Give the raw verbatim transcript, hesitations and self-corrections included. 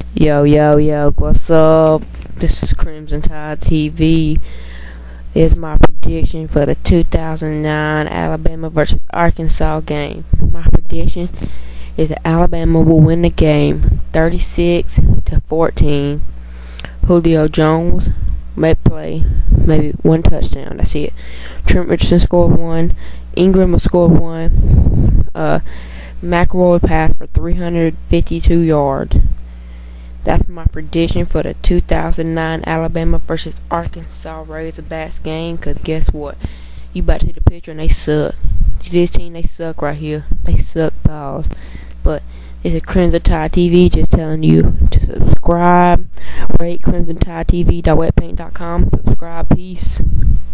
Yo, yo, yo, what's up? This is Crimson Tide T V. This is my prediction for the two thousand nine Alabama versus Arkansas game. My prediction is that Alabama will win the game thirty-six to fourteen. Julio Jones may play maybe one touchdown. That's it. Trent Richardson scored one. Ingram will score one. Uh, McElroy passed for three hundred fifty-two yards. That's my prediction for the two thousand nine Alabama versus Arkansas Razorbacks game. Cause guess what? You about to see the picture and they suck. This team, they suck right here. They suck balls. But this is Crimson Tide T V just telling you to subscribe. Rate Crimson Tide T V dot webpaint dot com. Subscribe. Peace.